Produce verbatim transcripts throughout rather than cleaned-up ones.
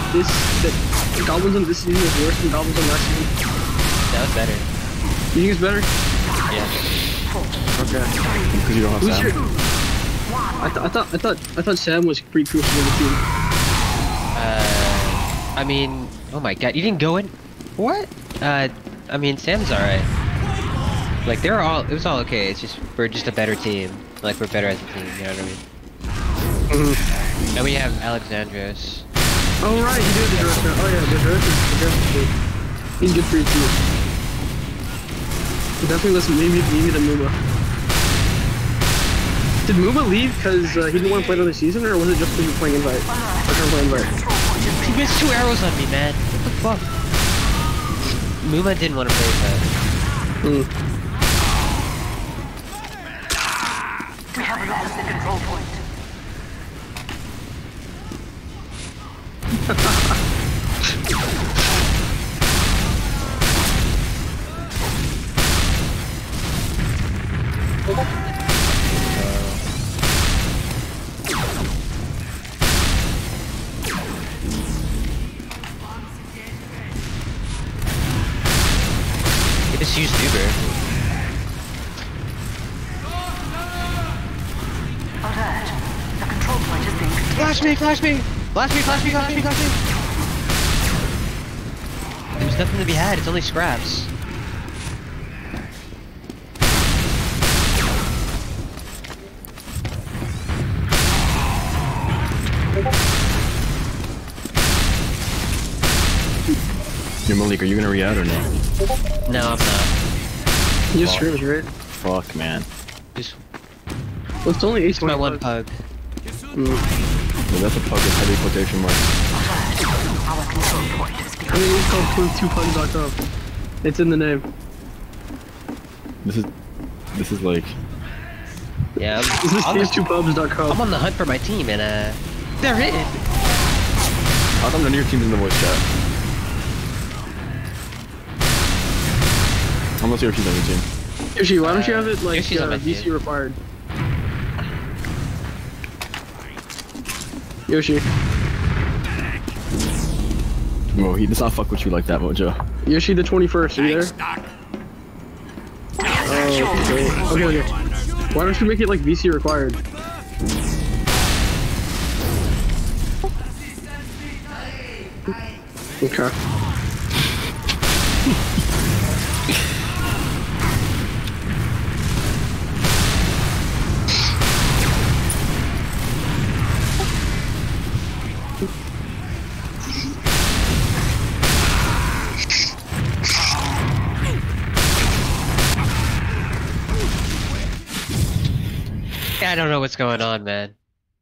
this that Goblins on this season is worse than Goblins on last season? That was better. You think it's better? Yeah. Okay. Because you don't have Who's Sam. your... I, th I thought I thought I thought Sam was pretty crucial to the team. Uh, I mean, oh my god, you didn't go in? What? Uh, I mean, Sam's alright. Like, they're all, it was all okay, it's just, we're just a better team. Like, we're better as a team, you know what I mean? Mm-hmm. And we have Alexandros. Oh right, you did the Durst now. Oh yeah, the Durst is the Durst is good. He's good for you too. Definitely listen, maybe maybe the Muma. Did Muma leave because uh, he didn't want to play another season, or was it just because he was playing Invite? Or trying to play Invite? He missed two arrows on me, man. What the fuck? Muma didn't want to play Invite. Mm. We have lost the control point. He just used Uber. Alert. The control point is being contested. Flash me, flash me! Flash me, flash me, flash me, flash me! There's nothing to be had, it's only scraps. Yo, Malik, are you gonna re-add or no? No, I'm not. He just screams, right? Fuck, man. Just, Well, it's only eight it's my one pug. Mm. Well, that's a pug with heavy quotation marks. Our control point is being I mean, it's called prove two pugs dot com. It's in the name. This is, this is like, Yeah, I'm, This is I'm, prove two pubs dot com. I'm on the hunt for my team, and uh, they're in. how come none of your team's in the voice chat? How much your team's on your team? Yoshi, why don't you have it like Yoshi's on uh, my V C team. required? Yoshi. Well, he does not fuck with you like that, Mojo. Yoshi the twenty-first, are you there? Oh, okay. Okay, okay. Why don't you make it like V C required? Okay. I don't know what's going on, man.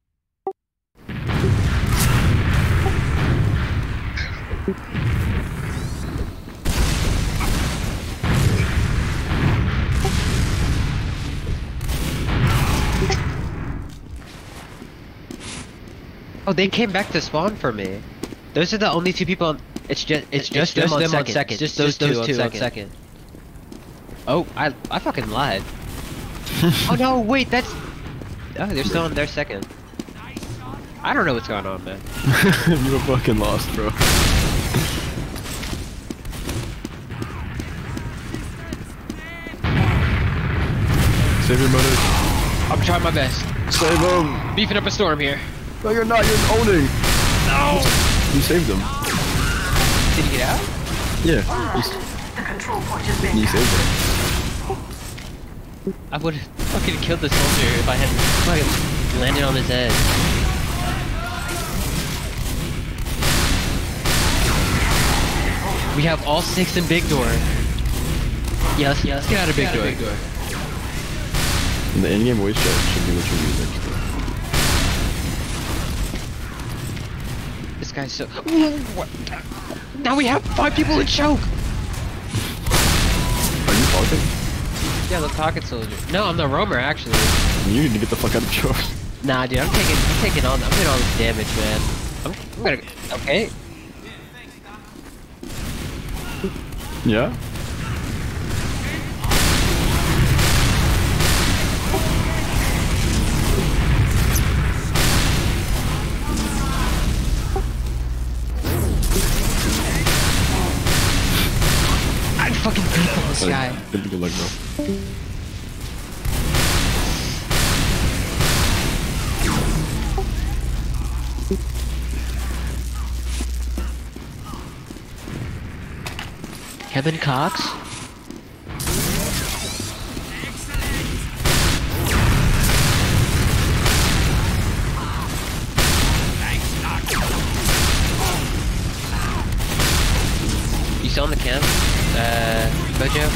Oh, they came back to spawn for me. Those are the only two people on... It's just it's just, just them, them on on second. second. It's just Just those, those two, two on on second. Oh, I I fucking lied. Oh no, wait, that's... Oh, they're still on their second. I don't know what's going on, man. You were fucking lost, bro. Save your motor. I'm trying my best. Save him. Beefing up a storm here. No, you're not. You're owning. No! You saved him. Did he get out? Yeah. You, s- the control point is being you saved him. I would have fucking killed the soldier if I had fucking landed on his head. We have all six in big door. Yes, yes. Get out of big door. Big door. And the in-game voice chat should be what you're using. This guy's so. What? Now we have five people in choke. Are you talking? Yeah, the pocket soldier. No, I'm the roamer actually. You need to get the fuck out of choke. Nah, dude, I'm taking, I'm taking on, I'm doing all this damage, man. I'm, I'm gonna. Okay. Yeah? fucking beat on this guy. Good, good luck, bro. Kevin Cox? You still on the camp? Uh, Mojo?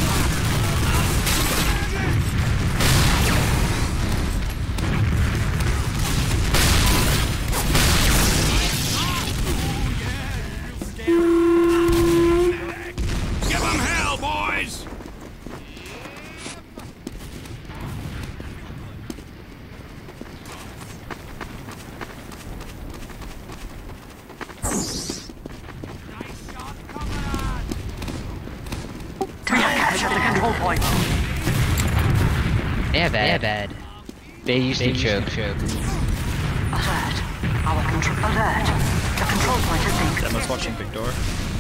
Yeah, bad. Yeah, bad. They used they to used choke. To choke. Alert. Our control. Alert. The control point is being. Emma's watching big door.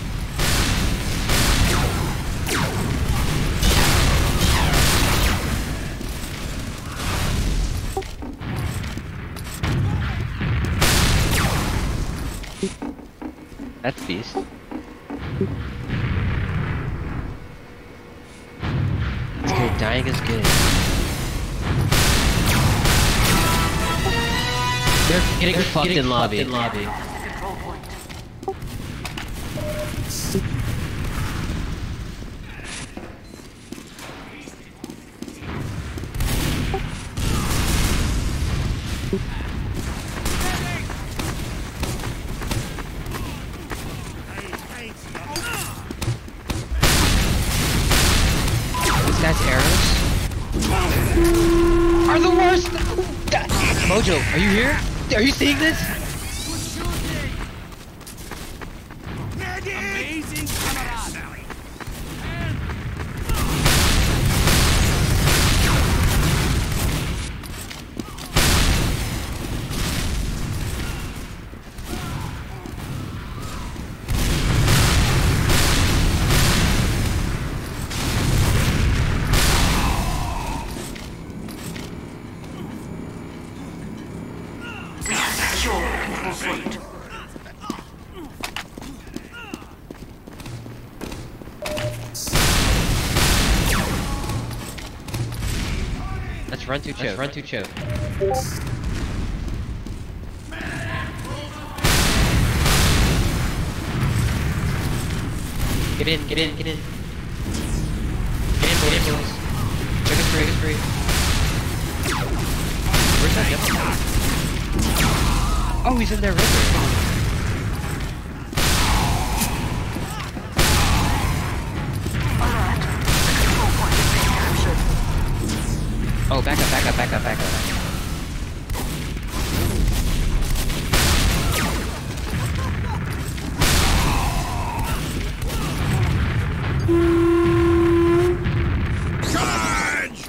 That's beast. It's good. Dying is good. They're getting They're fucked getting in lobby. In lobby. This guy's arrows are the worst. Mojo, are you here? Are you seeing this? Amazing camaraderie. Let's run to choke. Let's run to choke. Get in, get in, get in. Get in, get in, boys. Choke is free, is free. Where's that guy? Oh, he's in their river. Oh, back up, back up, back up, back up. Charge!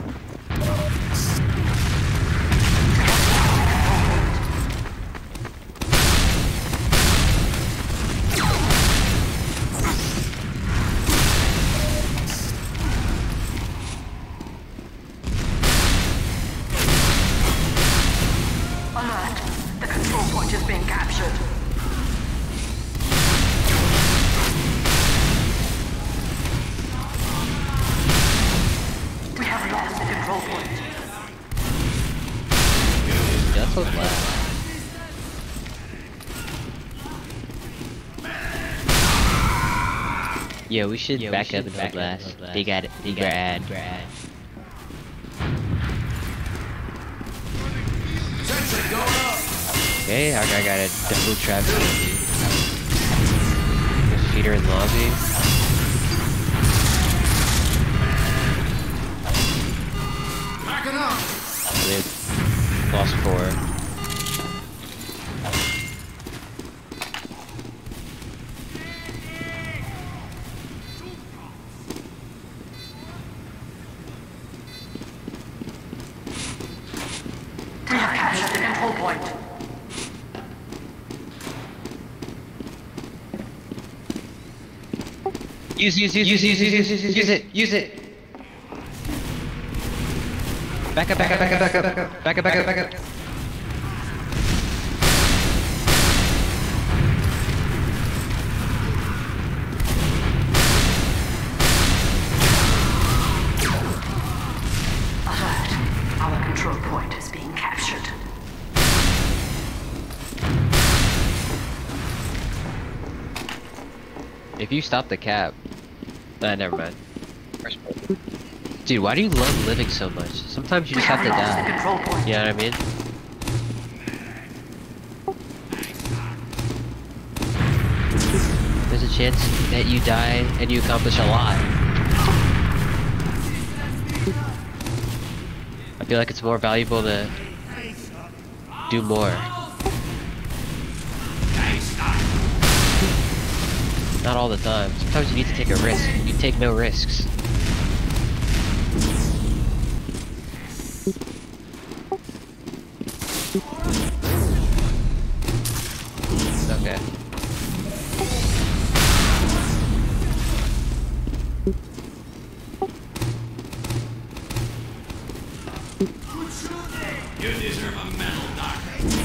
Alert. The control point is being captured. We have lost the control point. That's so bad. Yeah, we should yeah, back we should up and hold last. They got it. They got ad. Okay, I got, I got a double trap. Feeder in lobby. Backing up. They lost four. We have captured the control point. Use, use, use, use, use, use, use, use, use it, use it. Back up, back up, back up, back up, back up, back up, back up, back up. Alert. Our control point is being captured. If you stop the cap, nah, never mind. Dude, why do you love living so much? Sometimes you just have to lost the die. control point. You know what I mean? There's a chance that you die and you accomplish a lot. I feel like it's more valuable to do more. Not all the time. Sometimes you need to take a risk. You take no risks. Okay. You deserve a medal, Doctor.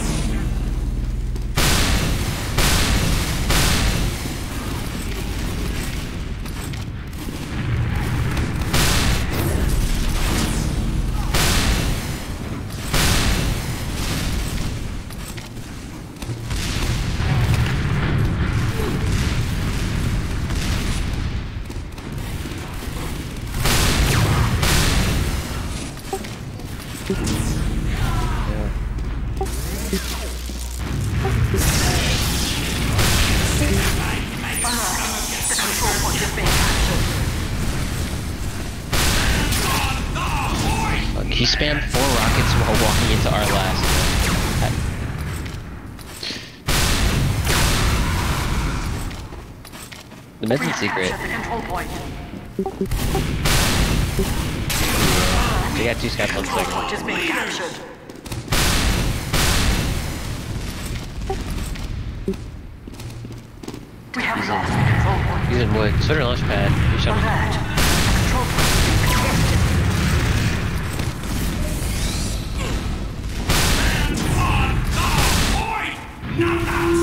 The control point is being captured. Look, he spammed four rockets while walking into our last. The medicine secret. Captured the control point. They got two steps on Control second. point is being captured. We have lost the control point. Using wood. Sort of launch pad. You shot him. Alert. The control point is being contested. Point! Knockouts!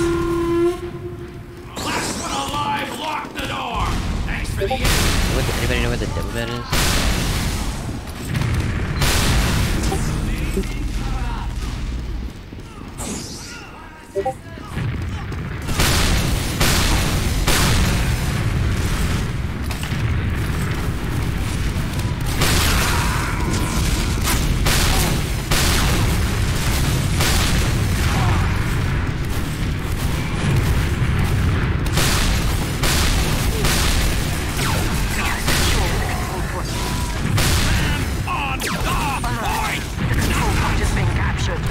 Last one alive, lock the door! Thanks for the aid. What, anybody know where the demo man is? On the point! The control point is being captured.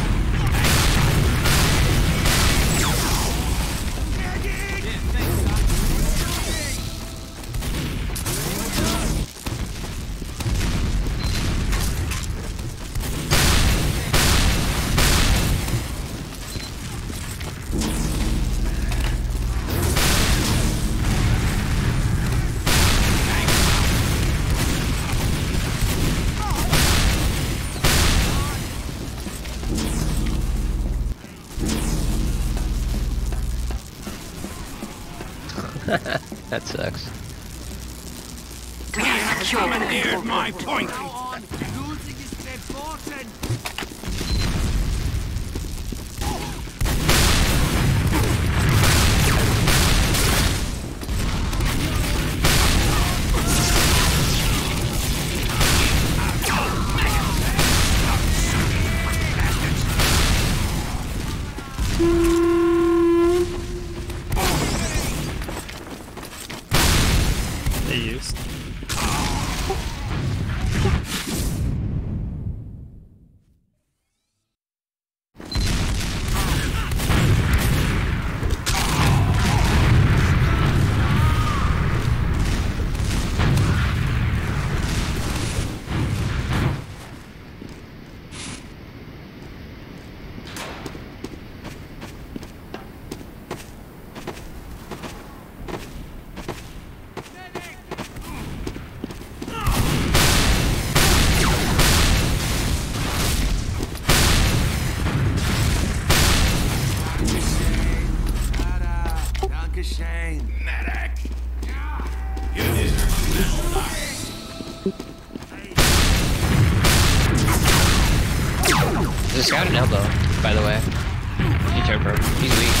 That sucks. We have secured the Commandeered control my point. point! Losing is important! They used. a shame. Medic! You deserve There's a scout in elbow, by the way. He turned purple. He's weak.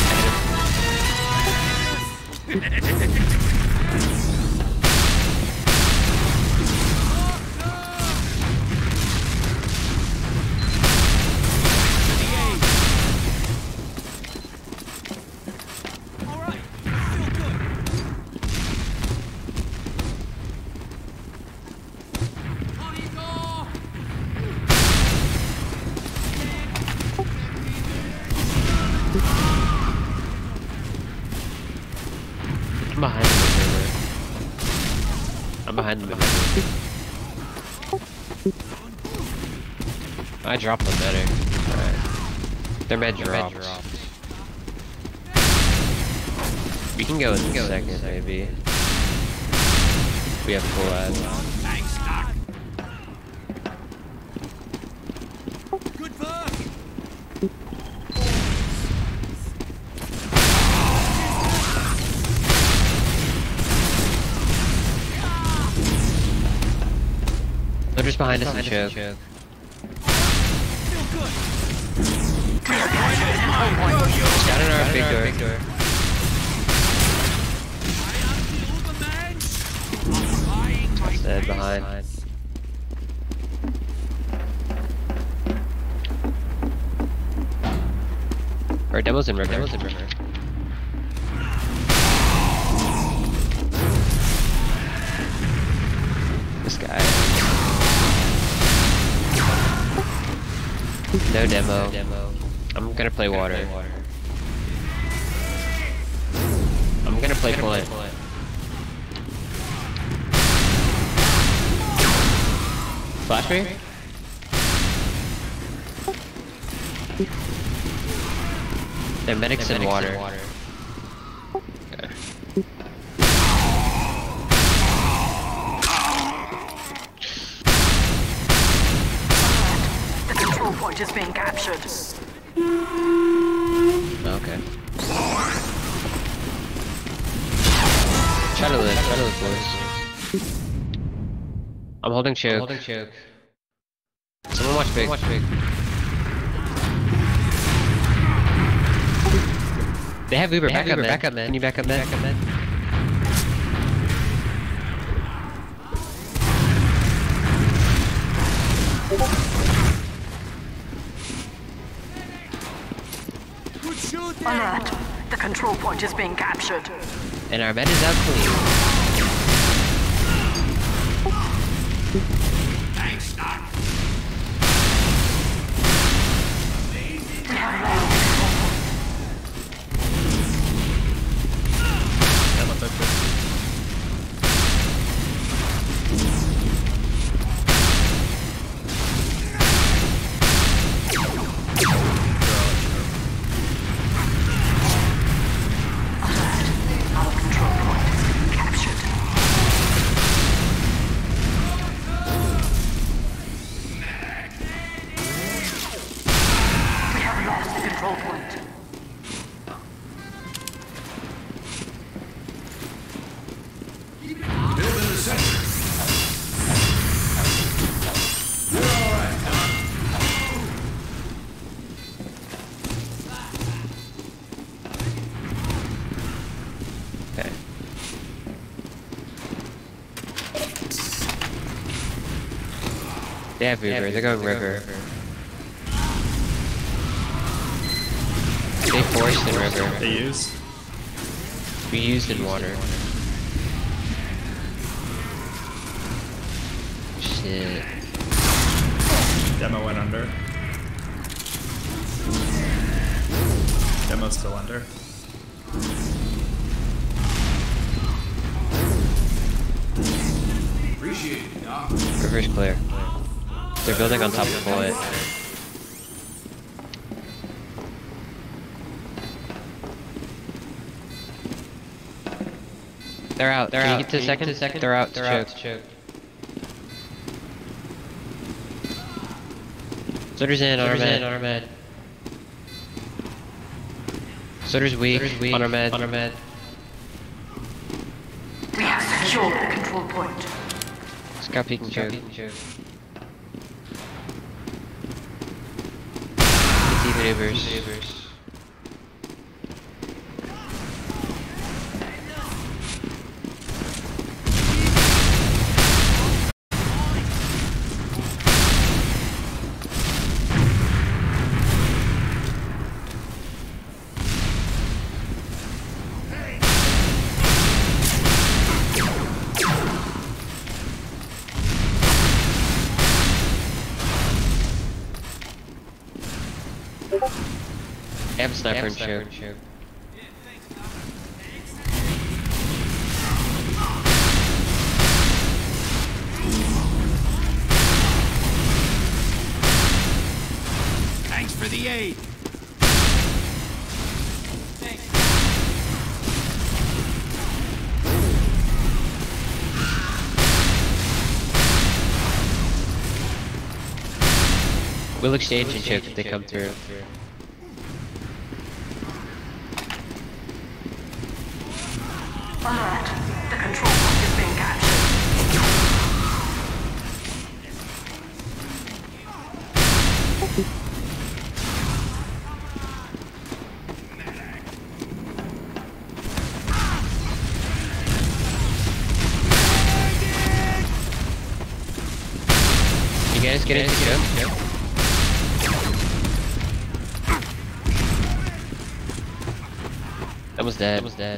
I'm behind the river. I'm behind the river. I dropped the medic. Alright. Their med dropped. We can go in a second, maybe. We have full ads. Thanks, Doc. Good work. They're just behind us in the choke. Scout in our big door. Big door. Dead behind. Or demo's in river. Demo's in river. This guy. No demo. No demo. I'm gonna play water. Play water. I'm gonna play point. Flash me? They're medics in water. water. Okay. The control point is being captured. Okay. Try to live, try to live, boys. I'm holding choke. I'm holding choke. Someone watch big. Someone watch big. They have Uber. They back, have Uber. Up, back up, man. Can you back up, man? Back up, man. Good shooting. Alert. The control point is being captured. And our med is out clean. Thanks, Doc. They have Uber, they're going river. They forced in river. They use? We used in water. Shit. Demo went under. Demo's still under. Appreciate it, Doc. River's clear. They're building on top of the bullet. They're out. They're Can out. You get to Can second? You get to second? They're out. They're out. Choke. Soldier's in on our med. On our med. Soldier's weak. Soldier's weak. On our med. On our med. We have secured the control point. Scout peek and choke. T maneuvers. I have a sniper and choke. Thanks for the aid. We'll exchange and choke if they come through. Alert. The control point is being captured. You guys get into choke? That was dead. That was dead.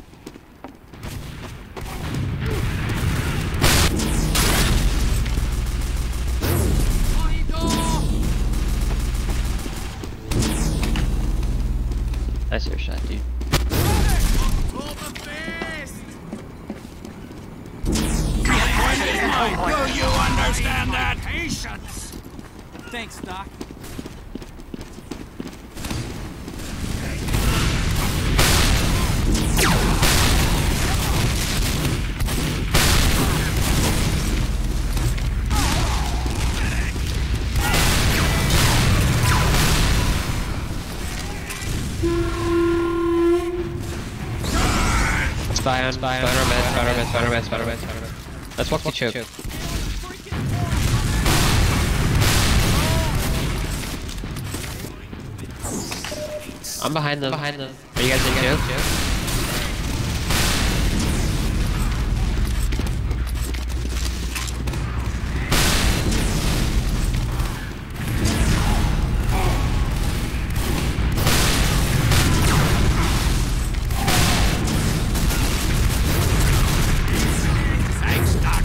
Nice air shot, dude. Do you understand that? Patience. Thanks, Doc. Spy on, spy on, spy on our meds, spy on our meds, spy on our meds, spy on our meds, spy on our meds. Let's walk to choke. I'm behind them. Behind them. Are you guys in choke? Thanks, Doc.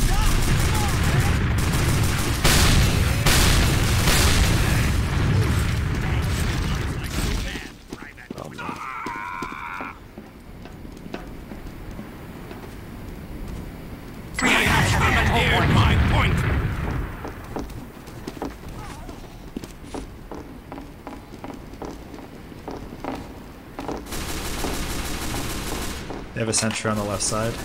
Commandeered my point. They have a sentry on the left side.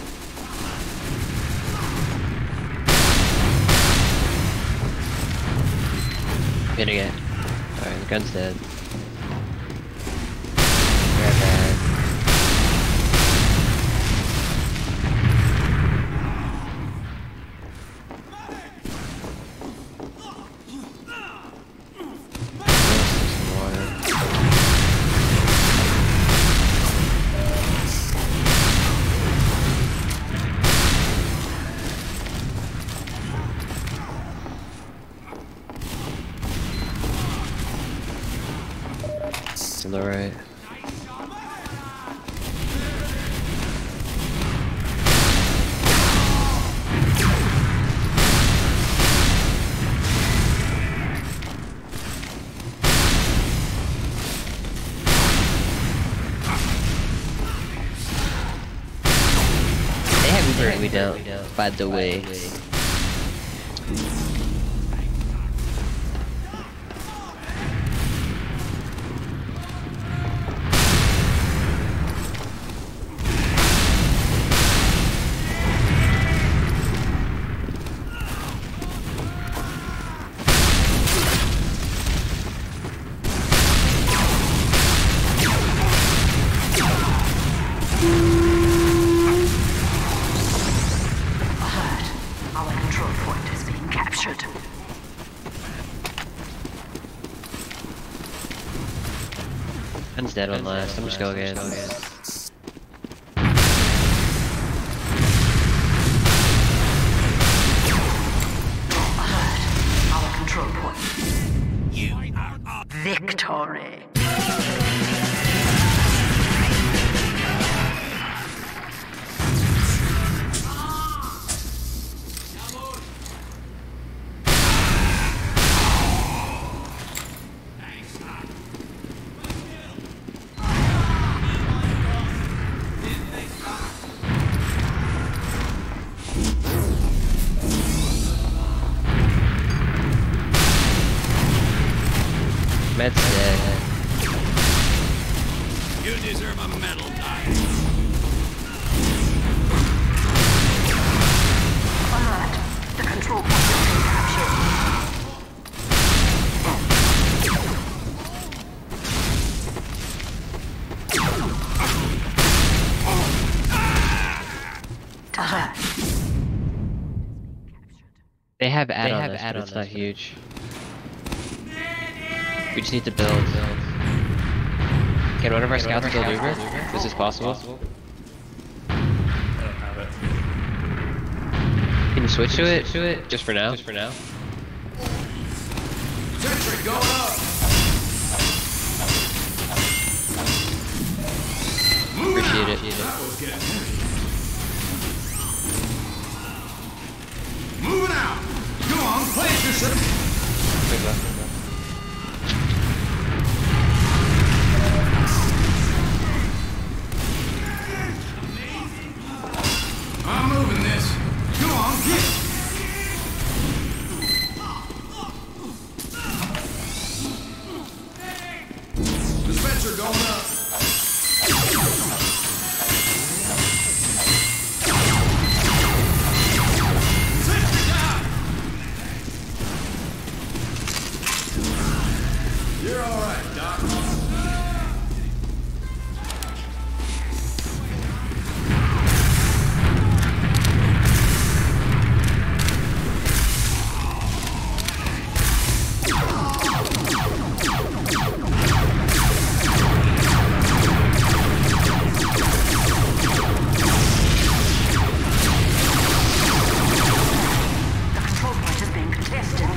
Hitting it. Alright, the gun's dead. Grab that. Some water. To the right. They haven't burned me down, by the way. dead on last. I'm just going again. Our control point. You are up. Victory. Med's dead. You deserve a medal, knight. Alert. The control point has been captured. Alert. They have add They on have this, add but on it's not this, huge. We just need to build. Can one of our scouts build Uber? This is possible. I don't have it. Can you switch to it? To it? Just for now. Just for now. Sentry going up. Appreciate it. That was getting heavy. Moving out. Go on, place yourself. Big left, big left. I'm moving this. Go on, get it. Dispenser going up. Sentry down. You're all right, Doc. The control point is being contested.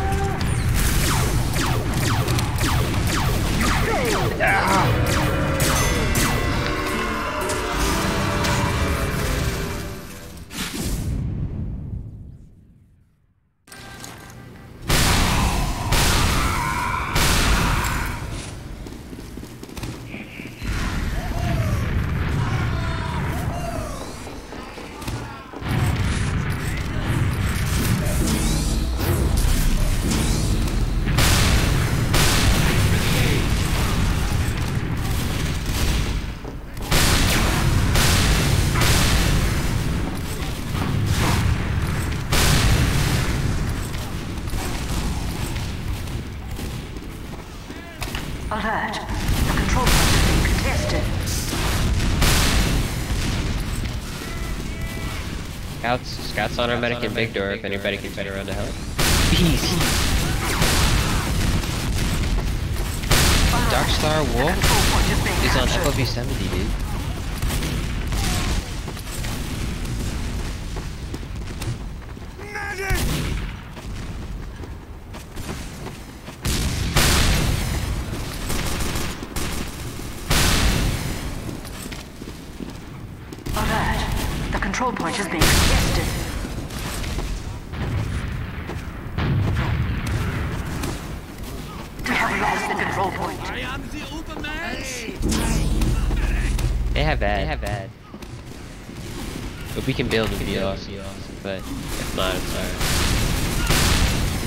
Alert. The control point is being contested. Scouts, scouts on our medic in big door. If anybody can fit around to help. Easy. Darkstar The Wolf control point is being is on F O captured. V seventy, dude. Alert. The control point is being contested. We have lost the control point. I am the Uberman. They have bad. They have bad. If we can build, it'd be awesome. But if not, it's alright.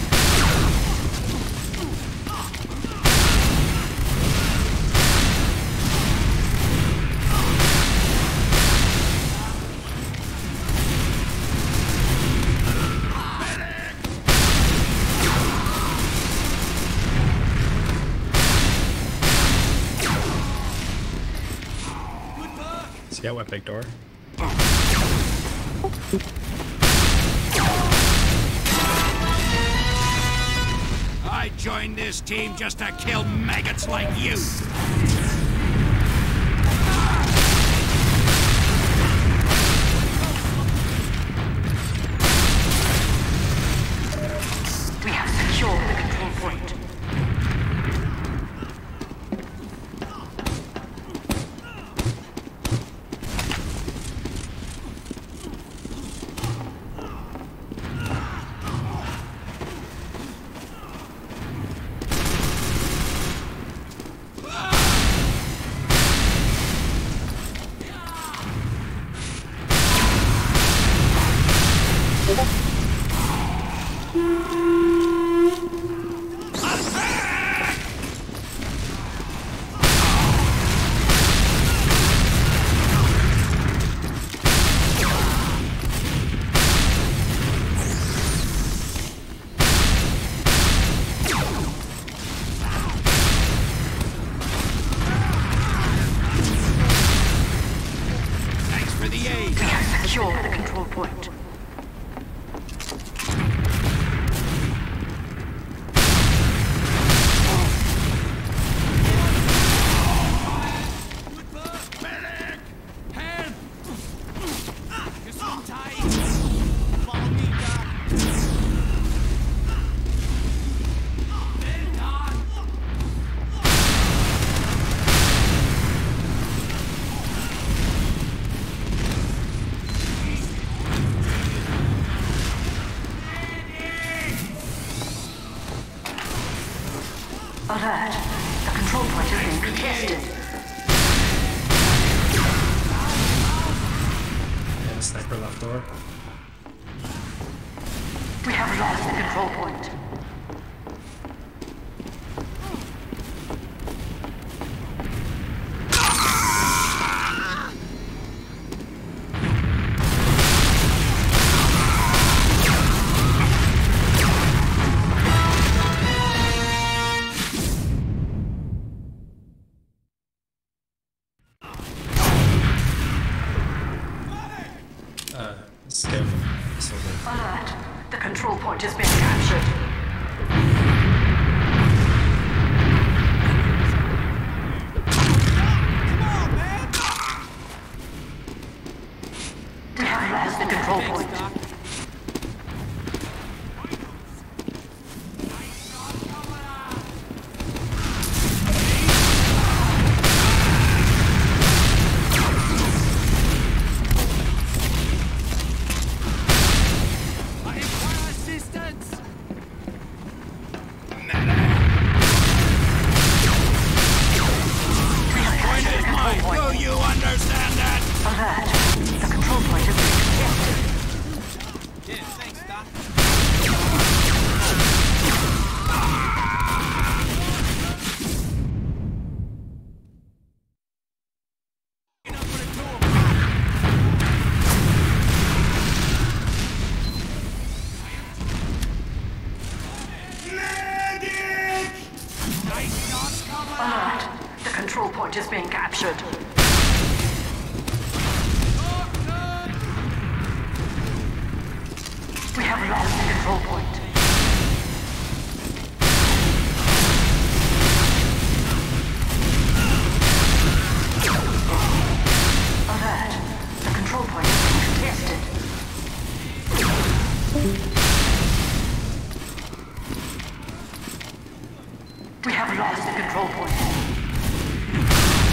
Scout went big door. I joined this team just to kill maggots like you. Thanks for the aid. Secure the control point. Medic! Help! You're so tight. Follow me, Doc. Well done. Alert. The control point is being contested. Yeah, the sniper left door. We have lost the control point. Uh, scared him. So good. Alert. The control point is being captured. We have lost the control point. I require assistance. Point is mine. Do you understand that? Alert. The control point is being contested. Yeah, thanks, Doc. Enough for the two of us. Nice shot, cover. Alert. The control point is being captured. We have lost the control point. Alert. The control point is being contested. We have lost the control point.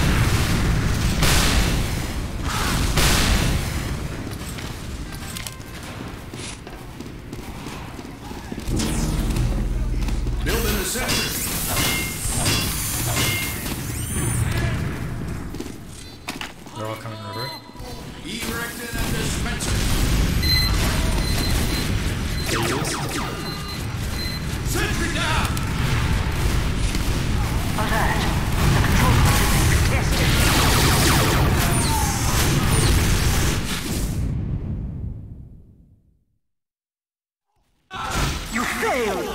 Building a sentry. They're all coming river. Erecting a dispenser. Sentry down. Alert. The control point is being contested. You failed!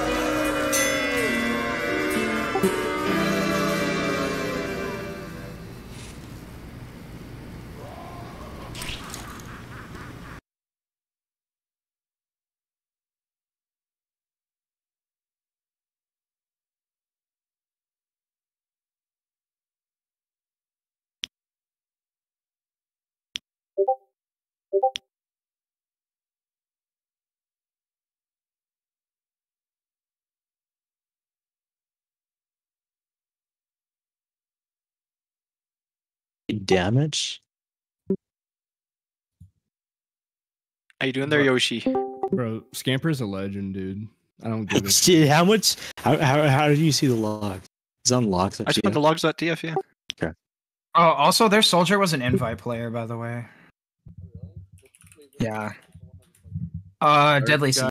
Damage? How you doing there, Yoshi? Bro, Scamper's a legend, dude. I don't give a Shit, how much? How, how how do you see the logs? It's unlocked. I just put the logs at D F, yeah. Oh, also, their soldier was an invite player, by the way. Yeah. Uh, Deadly Got